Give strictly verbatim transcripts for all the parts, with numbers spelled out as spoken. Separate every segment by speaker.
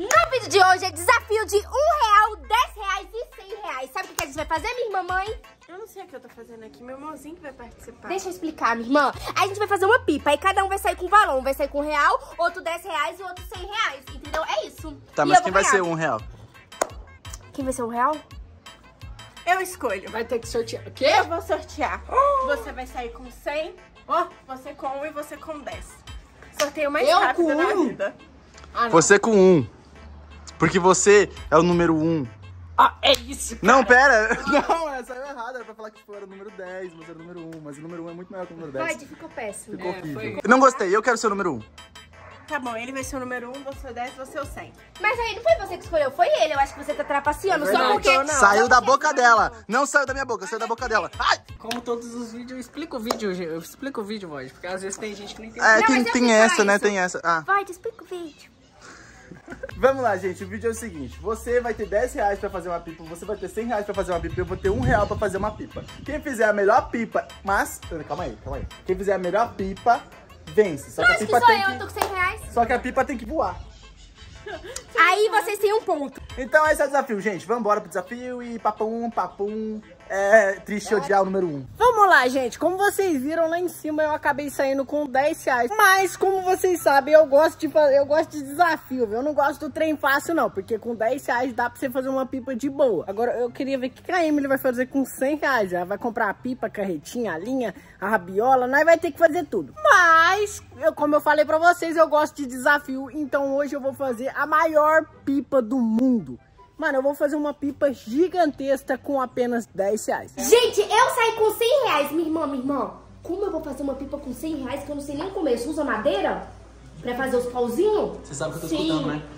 Speaker 1: No vídeo de hoje é desafio de um real, dez reais e cem reais. Sabe o que a gente vai fazer, minha irmã mãe?
Speaker 2: Eu não sei o que eu tô fazendo aqui, meu irmãozinho que vai participar.
Speaker 1: Deixa eu explicar, minha irmã. A gente vai fazer uma pipa, aí cada um vai sair com um valor. Um vai sair com um real, outro dez reais e outro cem reais, entendeu? É isso.
Speaker 3: Tá,
Speaker 1: E
Speaker 3: mas
Speaker 1: eu
Speaker 3: quem
Speaker 1: vou
Speaker 3: vai
Speaker 1: ganhar.
Speaker 3: ser um real?
Speaker 1: Quem vai ser um real?
Speaker 2: Eu escolho.
Speaker 4: Vai ter que sortear. O quê?
Speaker 2: Eu vou sortear. Você vai sair com cem, ó, você com um e você com dez. Sorteio mais
Speaker 4: Eu
Speaker 2: rápido
Speaker 4: com
Speaker 2: na
Speaker 4: um?
Speaker 2: vida.
Speaker 4: Ah, não.
Speaker 3: Você com um. Porque você é o número um.
Speaker 4: Ah, é isso, cara.
Speaker 3: Não, pera. Não, é, saiu errado. Era pra falar que tipo, era o número dez, você era o número um. Mas o número um é muito maior que o número dez.
Speaker 1: Pode, ficou péssimo.
Speaker 3: Ficou
Speaker 4: É,
Speaker 3: horrível.
Speaker 4: foi-
Speaker 3: Não gostei, eu quero ser o número um.
Speaker 2: Tá bom, ele vai ser o número um, você o dez, você o cem.
Speaker 1: Mas aí não foi você que escolheu, foi ele. Eu acho que você tá trapaceando,
Speaker 3: É
Speaker 1: só
Speaker 3: verdade.
Speaker 1: porque...
Speaker 2: Não, não.
Speaker 3: Saiu da
Speaker 1: porque-
Speaker 3: boca dela. Não saiu da minha boca, saiu da boca dela. Ai!
Speaker 4: Como todos os vídeos, eu explico o vídeo, eu explico o vídeo, voz. Porque às vezes tem gente que não entende.
Speaker 3: É,
Speaker 1: Não,
Speaker 3: tem,
Speaker 1: mas eu
Speaker 3: tem
Speaker 1: fiz
Speaker 3: essa,
Speaker 1: só
Speaker 3: né?
Speaker 1: isso.
Speaker 3: Tem essa. Ah.
Speaker 1: Vai, te explica o vídeo.
Speaker 3: Vamos lá, gente. O vídeo é o seguinte. Você vai ter dez reais pra fazer uma pipa. Você vai ter cem reais pra fazer uma pipa. Eu vou ter um real pra fazer uma pipa. Quem fizer a melhor pipa... Mas... Calma aí, calma aí. Quem fizer a melhor pipa, vence. Só que a
Speaker 1: Acho que
Speaker 3: pipa
Speaker 1: sou
Speaker 3: tem
Speaker 1: eu,
Speaker 3: que...
Speaker 1: tô com cem reais.
Speaker 3: Só que a pipa tem que voar.
Speaker 1: Aí vocês têm um ponto.
Speaker 3: Então esse é o desafio, gente. Vambora pro desafio e papum, papum. É triste odiar o número um.
Speaker 4: Vamos lá, gente. Como vocês viram lá em cima, eu acabei saindo com dez reais. Mas, como vocês sabem, eu gosto de fazer, eu gosto de desafio, viu? Eu não gosto do trem fácil, não. Porque com dez reais dá pra você fazer uma pipa de boa. Agora, eu queria ver o que a Emily vai fazer com cem reais. Ela vai comprar a pipa, a carretinha, a linha, a rabiola. Nós vai ter que fazer tudo. Mas, eu, como eu falei pra vocês, eu gosto de desafio. Então, hoje eu vou fazer a maior pipa do mundo. Mano, eu vou fazer uma pipa gigantesca com apenas dez reais.
Speaker 1: Gente, eu saí com cem reais, minha irmã, minha irmã. Como eu vou fazer uma pipa com cem reais que eu não sei nem comer? Você usa madeira pra fazer os pauzinhos?
Speaker 3: Você sabe que eu tô
Speaker 1: Sim.
Speaker 3: escutando, né?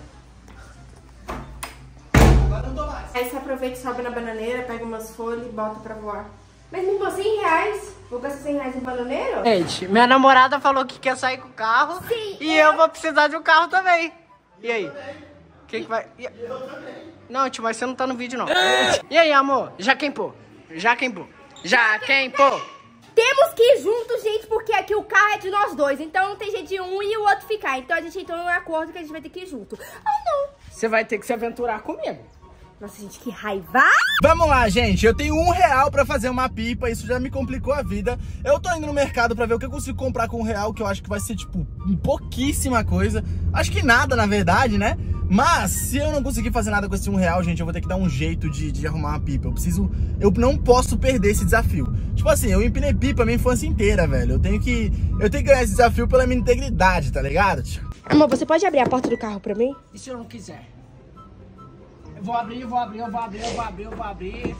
Speaker 2: Aí você aproveita e sobe na bananeira, pega umas folhas e bota pra voar.
Speaker 1: Mas, minha irmã, cem reais? Vou gastar cem reais em bananeiro?
Speaker 4: Gente, minha namorada falou que quer sair com o carro.
Speaker 1: Sim,
Speaker 4: E
Speaker 1: eu-
Speaker 4: eu vou precisar de um carro também. E aí? Quem que vai... E... Não, tio, mas você não tá no vídeo, não. E aí, amor? Já quem pô? Já quem pô? Já quem pô?
Speaker 1: Temos que ir juntos, gente, porque aqui o carro é de nós dois. Então não tem jeito de um e o outro ficar. Então a gente entrou num acordo que a gente vai ter que ir junto. Ah, não.
Speaker 4: Você vai ter que se aventurar comigo.
Speaker 1: Nossa, gente, que raiva.
Speaker 3: Vamos lá, gente. Eu tenho um real pra fazer uma pipa. Isso já me complicou a vida. Eu tô indo no mercado pra ver o que eu consigo comprar com um real, que eu acho que vai ser, tipo, pouquíssima coisa. Acho que nada, na verdade, né? Mas, se eu não conseguir fazer nada com esse um real, gente, eu vou ter que dar um jeito de, de arrumar uma pipa. Eu preciso... Eu não posso perder esse desafio. Tipo assim, eu empinei pipa a minha infância inteira, velho. Eu tenho que... Eu tenho que ganhar esse desafio pela minha integridade, tá ligado, tio?
Speaker 1: Amor, você pode abrir a porta do carro pra mim?
Speaker 4: E se eu não quiser? Eu vou abrir, eu vou abrir, eu vou abrir, eu vou abrir, eu vou abrir.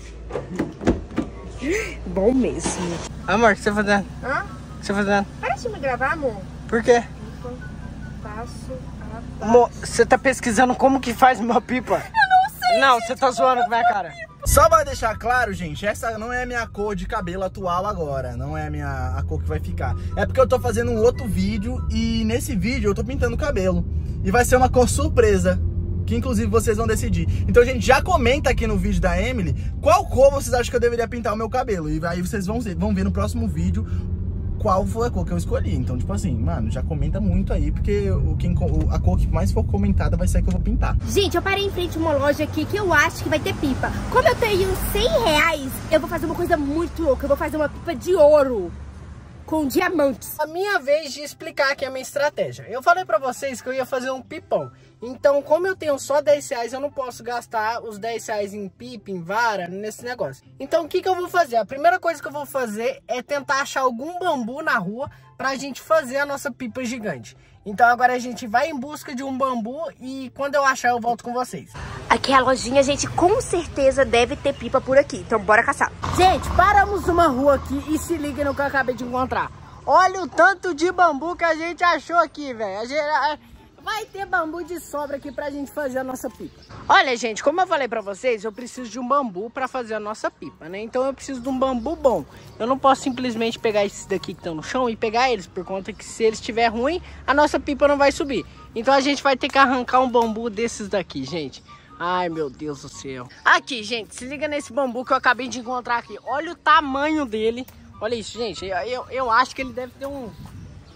Speaker 1: Bom mesmo.
Speaker 4: Amor, o que você tá fazendo?
Speaker 1: Hã?
Speaker 4: O que você tá fazendo?
Speaker 1: Para de me gravar, amor.
Speaker 4: Por quê?
Speaker 1: Passo a
Speaker 4: Amor, você tá pesquisando como que faz uma pipa? Eu não sei. Não, você tá zoando com a minha cara.
Speaker 3: Só pra deixar claro, gente, essa não é a minha cor de cabelo atual agora. Não é a, minha, a cor que vai ficar. É porque eu tô fazendo um outro vídeo e nesse vídeo eu tô pintando o cabelo. E vai ser uma cor surpresa, que inclusive vocês vão decidir. Então, gente, já comenta aqui no vídeo da Emily qual cor vocês acham que eu deveria pintar o meu cabelo. E aí vocês vão ver, vão ver no próximo vídeo qual foi a cor que eu escolhi. Então, tipo assim, mano, já comenta muito aí, porque o, quem, o, a cor que mais for comentada vai ser a que eu vou pintar.
Speaker 1: Gente, eu parei em frente a uma loja aqui que eu acho que vai ter pipa. Como eu tenho cem reais, eu vou fazer uma coisa muito louca. Eu vou fazer uma pipa de ouro com diamantes.
Speaker 4: A minha vez de explicar aqui a minha estratégia. Eu falei pra vocês que eu ia fazer um pipão. Então, como eu tenho só dez reais, eu não posso gastar os dez reais em pipa, em vara, nesse negócio. Então, o que que eu vou fazer? A primeira coisa que eu vou fazer é tentar achar algum bambu na rua pra gente fazer a nossa pipa gigante. Então, agora a gente vai em busca de um bambu e quando eu achar, eu volto com vocês.
Speaker 1: Aqui é a lojinha, gente, com certeza deve ter pipa por aqui. Então, bora caçar.
Speaker 4: Gente, paramos numa rua aqui e se liga no que eu acabei de encontrar. Olha o tanto de bambu que a gente achou aqui, velho. A gente... Vai ter bambu de sobra aqui pra gente fazer a nossa pipa. Olha, gente, como eu falei pra vocês, eu preciso de um bambu pra fazer a nossa pipa, né? Então eu preciso de um bambu bom. Eu não posso simplesmente pegar esses daqui que estão no chão e pegar eles, por conta que se eles estiver ruim, a nossa pipa não vai subir. Então a gente vai ter que arrancar um bambu desses daqui, gente. Ai, meu Deus do céu. Aqui, gente, se liga nesse bambu que eu acabei de encontrar aqui. Olha o tamanho dele. Olha isso, gente. Eu, eu, eu acho que ele deve ter um...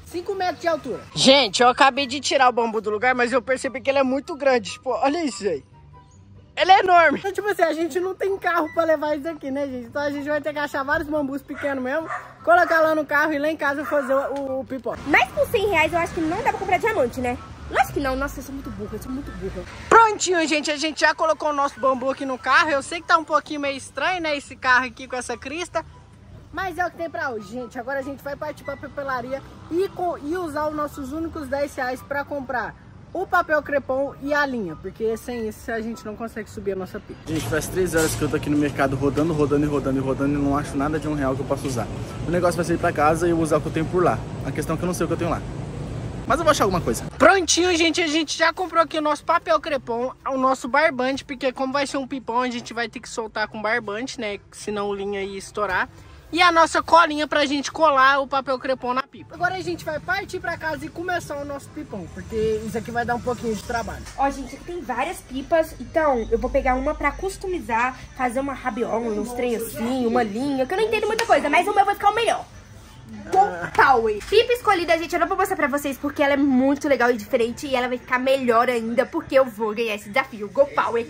Speaker 4: cinco metros de altura. Gente, eu acabei de tirar o bambu do lugar, mas eu percebi que ele é muito grande. Tipo, olha isso aí. Ele é enorme. Então, tipo assim, a gente não tem carro pra levar isso aqui, né, gente? Então a gente vai ter que achar vários bambus pequenos mesmo, colocar lá no carro e lá em casa fazer o, o, o pipoca.
Speaker 1: Mas por cem reais eu acho que não dá pra comprar diamante, né? Lógico que não. Nossa, eu sou muito burra, eu sou muito burra.
Speaker 4: Prontinho, gente. A gente já colocou o nosso bambu aqui no carro. Eu sei que tá um pouquinho meio estranho, né, esse carro aqui com essa crista. Mas é o que tem pra hoje, gente. Agora a gente vai partir pra papelaria e, com, e usar os nossos únicos dez reais pra comprar o papel crepom e a linha, porque sem isso a gente não consegue subir a nossa pipa.
Speaker 3: Gente, faz três horas que eu tô aqui no mercado rodando, rodando e rodando e rodando e não acho nada de um real que eu possa usar. O negócio vai ser ir pra casa e eu usar o que eu tenho por lá. A questão é que eu não sei o que eu tenho lá. Mas eu vou achar alguma coisa.
Speaker 4: Prontinho, gente. A gente já comprou aqui o nosso papel crepom, o nosso barbante, porque como vai ser um pipão, a gente vai ter que soltar com barbante, né? Senão o linha ia estourar. E a nossa colinha pra gente colar o papel crepom na pipa. Agora a gente vai partir pra casa e começar o nosso pipão, porque isso aqui vai dar um pouquinho de trabalho.
Speaker 1: Ó, gente, aqui tem várias pipas, então eu vou pegar uma pra customizar, fazer uma rabiola, uns trem assim, uma linha, que eu não entendo muita coisa, mas o meu vai ficar o melhor. Go Power. Pipa escolhida, gente, eu não vou mostrar pra vocês porque ela é muito legal e diferente e ela vai ficar melhor ainda porque eu vou ganhar esse desafio. Go Power.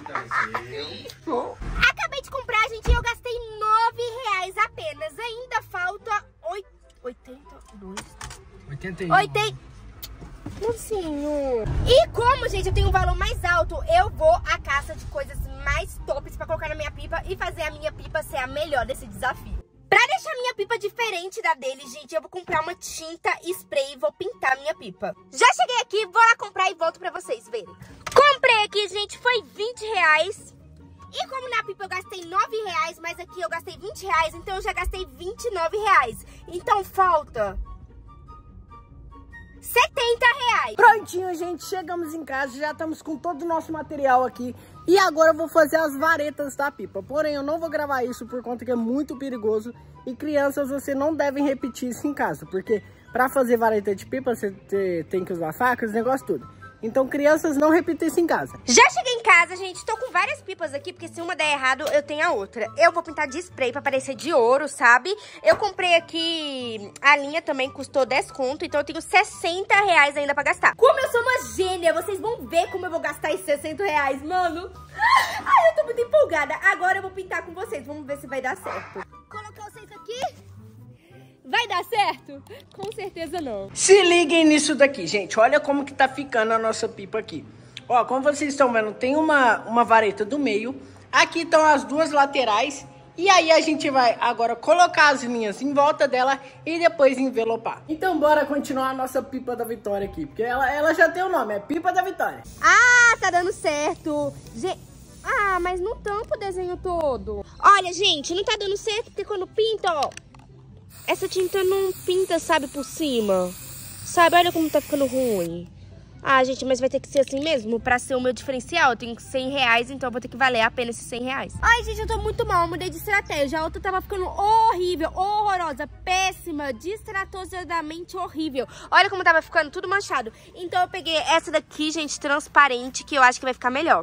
Speaker 1: Acabei de comprar, gente, e eu gastei nove reais apenas. Ainda falta oitenta e dois.
Speaker 4: oitenta e um.
Speaker 1: oitenta. Mocinho. E como, gente, eu tenho um valor mais alto, eu vou à caça de coisas mais tops pra colocar na minha pipa e fazer a minha pipa ser a melhor desse desafio. Pra deixar minha pipa diferente da dele, gente, eu vou comprar uma tinta spray e vou pintar minha pipa. Já cheguei aqui, vou lá comprar e volto pra vocês verem. Comprei aqui, gente, foi vinte reais. E como na pipa eu gastei nove reais, mas aqui eu gastei vinte reais, então eu já gastei vinte e nove reais. Então falta setenta reais.
Speaker 4: Prontinho, gente, chegamos em casa, já estamos com todo o nosso material aqui. E agora eu vou fazer as varetas da pipa. Porém, eu não vou gravar isso por conta que é muito perigoso. E crianças, você não devem repetir isso em casa. Porque para fazer vareta de pipa, você tem que usar facas, negócio tudo. Então, crianças, não repitam isso em casa.
Speaker 1: Já cheguei em casa, gente. Tô com várias pipas aqui, porque se uma der errado, eu tenho a outra. Eu vou pintar de spray pra parecer de ouro, sabe? Eu comprei aqui a linha também, custou dez conto. Então, eu tenho sessenta reais ainda pra gastar. Como eu sou uma gênia, vocês vão ver como eu vou gastar esses sessenta reais, mano. Ai, eu tô muito empolgada. Agora eu vou pintar com vocês. Vamos ver se vai dar certo. Colocar vocês aqui. Vai dar certo? Com certeza não.
Speaker 4: Se liguem nisso daqui, gente. Olha como que tá ficando a nossa pipa aqui. Ó, como vocês estão vendo, tem uma, uma vareta do meio. Aqui estão as duas laterais. E aí a gente vai agora colocar as linhas em volta dela e depois envelopar. Então bora continuar a nossa pipa da vitória aqui. Porque ela, ela já tem o nome, é pipa da vitória.
Speaker 1: Ah, tá dando certo. Gente... Ah, mas não tampa o desenho todo. Olha, gente, não tá dando certo porque quando pinta, ó... Essa tinta não pinta, sabe, por cima. Sabe, olha como tá ficando ruim. Ah, gente, mas vai ter que ser assim mesmo. Pra ser o meu diferencial, eu tenho cem reais, então eu vou ter que valer a pena esses cem reais. Ai, gente, eu tô muito mal, eu mudei de estratégia. A outra tava ficando horrível, horrorosa, péssima, distratosamente horrível. Olha como tava ficando tudo manchado. Então eu peguei essa daqui, gente, transparente, que eu acho que vai ficar melhor.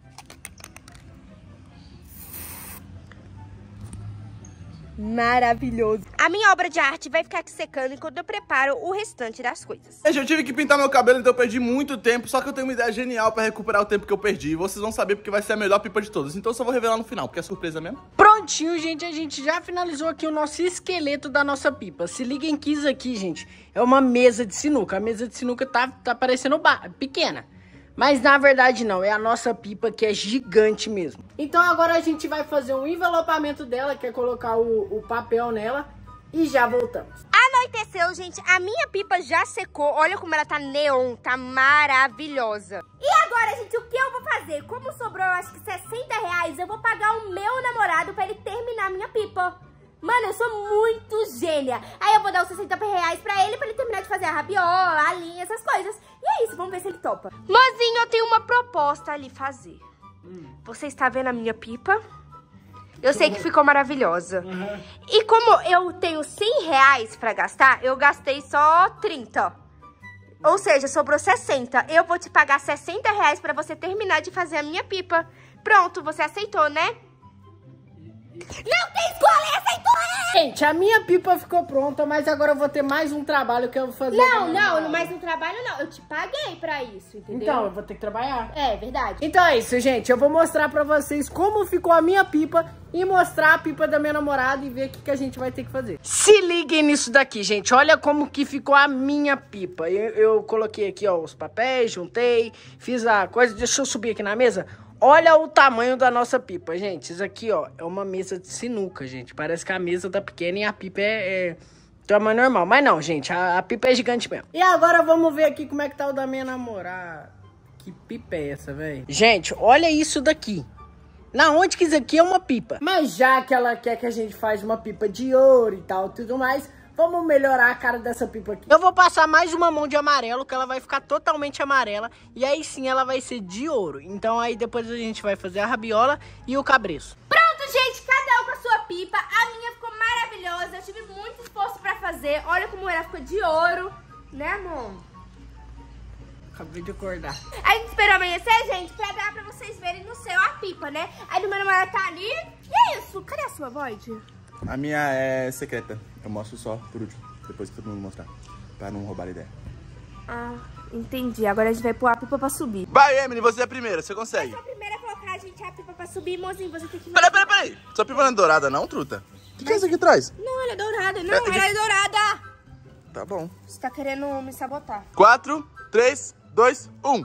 Speaker 1: Maravilhoso. A minha obra de arte vai ficar aqui secando enquanto eu preparo o restante das coisas.
Speaker 3: Eu tive que pintar meu cabelo, então eu perdi muito tempo. Só que eu tenho uma ideia genial pra recuperar o tempo que eu perdi. E vocês vão saber porque vai ser a melhor pipa de todas. Então eu só vou revelar no final, porque é surpresa mesmo.
Speaker 4: Prontinho, gente. A gente já finalizou aqui o nosso esqueleto da nossa pipa. Se liguem que isso aqui, gente, é uma mesa de sinuca. A mesa de sinuca tá, tá parecendo pequena. Mas na verdade não, é a nossa pipa que é gigante mesmo. Então agora a gente vai fazer um envelopamento dela, que é colocar o, o papel nela. E já voltamos.
Speaker 1: Anoiteceu, gente, a minha pipa já secou. Olha como ela tá neon, tá maravilhosa. E agora, gente, o que eu vou fazer? Como sobrou, eu acho que sessenta reais, eu vou pagar o meu namorado pra ele terminar a minha pipa. Mano, eu sou muito gênia. Aí eu vou dar os sessenta reais pra ele, pra ele terminar de fazer a rabiola, a linha, essas coisas. E é isso, vamos ver se ele topa. Mozinho, eu tenho uma proposta ali fazer. Hum. Você está vendo a minha pipa? Eu sei que ficou maravilhosa. Uhum. E como eu tenho cem reais pra gastar, eu gastei só trinta. Ou seja, sobrou sessenta. Eu vou te pagar sessenta reais pra você terminar de fazer a minha pipa. Pronto, você aceitou, né? Não tem escola, aceitou ela!
Speaker 4: Gente, a minha pipa ficou pronta, mas agora eu vou ter mais um trabalho que eu vou fazer.
Speaker 1: Não, não, mais um trabalho não. Eu te paguei pra isso, entendeu?
Speaker 4: Então, eu vou ter que trabalhar.
Speaker 1: É, verdade.
Speaker 4: Então é isso, gente. Eu vou mostrar pra vocês como ficou a minha pipa e mostrar a pipa da minha namorada e ver o que, que a gente vai ter que fazer. Se liguem nisso daqui, gente. Olha como que ficou a minha pipa. Eu, eu coloquei aqui, ó, os papéis, juntei, fiz a coisa. Deixa eu subir aqui na mesa. Olha o tamanho da nossa pipa, gente. Isso aqui, ó, é uma mesa de sinuca, gente. Parece que a mesa tá pequena e a pipa é... é... tamanho normal. Mas não, gente, a, a pipa é gigante mesmo. E agora vamos ver aqui como é que tá o da minha namorada. Que pipa é essa, velho? Gente, olha isso daqui. Na onde que isso aqui é uma pipa? Mas já que ela quer que a gente faz uma pipa de ouro e tal, tudo mais, vamos melhorar a cara dessa pipa aqui. Eu vou passar mais uma mão de amarelo, que ela vai ficar totalmente amarela. E aí sim ela vai ser de ouro. Então aí depois a gente vai fazer a rabiola e o cabreço.
Speaker 1: Pronto, gente, cada um com a sua pipa. A minha ficou maravilhosa. Eu tive muito esforço pra fazer. Olha como ela ficou de ouro. Né, amor?
Speaker 4: Acabei de acordar.
Speaker 1: A gente esperou amanhecer, gente, pra dar pra vocês verem no céu a pipa, né? Aí o meu namorado tá ali. E é isso. Cadê a sua, Void?
Speaker 3: A minha é secreta. Eu mostro só por último, depois que todo mundo mostrar. Pra não roubar a ideia.
Speaker 1: Ah, entendi. Agora a gente vai pôr a pipa pra subir.
Speaker 3: Vai, Emily, você é a primeira, você consegue.
Speaker 1: Eu sou a primeira a colocar, gente, a pipa pra subir. Mozinho, você tem que...
Speaker 3: Peraí, peraí, peraí. Sua pipa não é dourada não, truta? O que, que é isso aqui atrás?
Speaker 1: Não, ela é dourada. Não,
Speaker 3: É,
Speaker 1: ela é dourada.
Speaker 3: Tá bom.
Speaker 1: Você tá querendo me sabotar.
Speaker 3: Quatro, três, dois, um.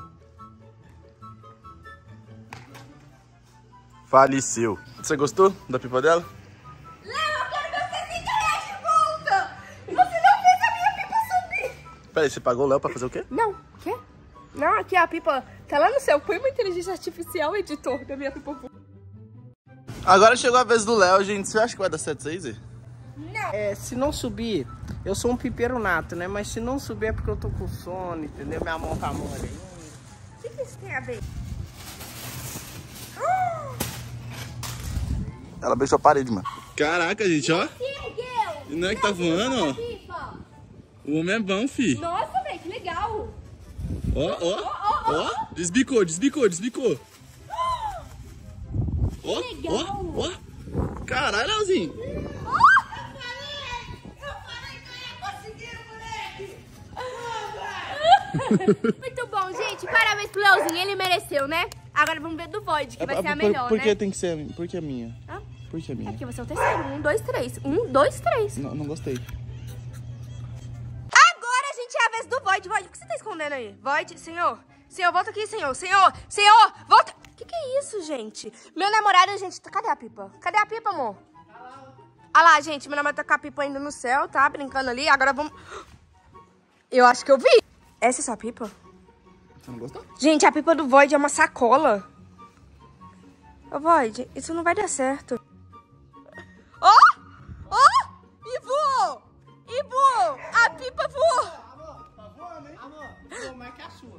Speaker 3: Faleceu. Você gostou da pipa dela?
Speaker 1: Léo, eu quero meus sessenta reais de volta. Você não fez a minha pipa subir.
Speaker 3: Peraí, você pagou o Léo pra fazer o quê?
Speaker 2: Não, quê? Não, aqui a pipa tá lá no céu. Põe uma inteligência artificial, editor, da minha pipa.
Speaker 3: Agora chegou a vez do Léo, gente. Você acha que vai dar certo isso aí, Zê?
Speaker 1: Não.
Speaker 4: É, se não subir, eu sou um pipeiro nato, né? Mas se não subir é porque eu tô com sono, entendeu? Minha mão tá mole aí.
Speaker 1: O que, que isso tem a ver?
Speaker 3: Ela beijou a parede, mano. Caraca, gente, ó.
Speaker 1: Se ergueu.
Speaker 3: Não é que tá voando, ó.
Speaker 1: Pipa.
Speaker 3: O homem é bom, fi.
Speaker 1: Nossa, velho, que legal.
Speaker 3: Ó, ó, ó. Desbicou, desbicou, desbicou. Ó,
Speaker 1: legal.
Speaker 3: ó, ó. Caralho, Leozinho.
Speaker 1: Muito bom, gente. Parabéns pro Leozinho, ele mereceu, né? Agora vamos ver do Void, que vai ser a melhor,
Speaker 3: por, por
Speaker 1: né?
Speaker 3: que tem que ser, por que a minha?
Speaker 1: Hã?
Speaker 3: Por que a minha?
Speaker 1: É porque você é o terceiro. Um, dois, três. Um, dois, três.
Speaker 3: Não, não gostei.
Speaker 1: Agora, gente, é a vez do Void. Void, o que você tá escondendo aí? Void, senhor. Senhor, volta aqui, senhor. Senhor, senhor, volta. O que que é isso, gente? Meu namorado, gente, cadê a pipa? Cadê a pipa, amor? Ah lá, gente, meu namorado tá com a pipa ainda no céu, tá? Brincando ali. Agora vamos... Eu acho que eu vi. Essa é sua pipa?
Speaker 3: Você não gostou?
Speaker 1: Gente, a pipa do Void é uma sacola. Ô, Void, isso não vai dar certo. Ó! Oh! Ó! Oh! E voou! E voou! A pipa voou!
Speaker 4: Amor, tá voando, hein? Amor, voou mais que a sua.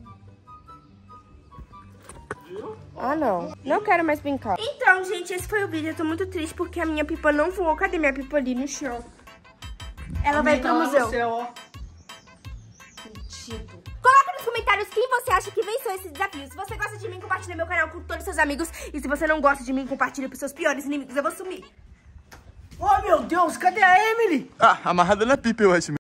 Speaker 1: Ah, não. Não quero mais brincar. Então, gente, esse foi o vídeo. Eu tô muito triste porque a minha pipa não voou. Cadê minha pipa ali no chão? Ela vai pro museu.
Speaker 4: Céu, ó.
Speaker 1: Coloca nos comentários quem você acha que venceu esse desafio. Se você gosta de mim, compartilha meu canal com todos os seus amigos. E se você não gosta de mim, compartilha pros seus piores inimigos. Eu vou sumir.
Speaker 4: Oh, meu Deus, cadê a Emily?
Speaker 3: Ah, amarrada na pipa, eu acho.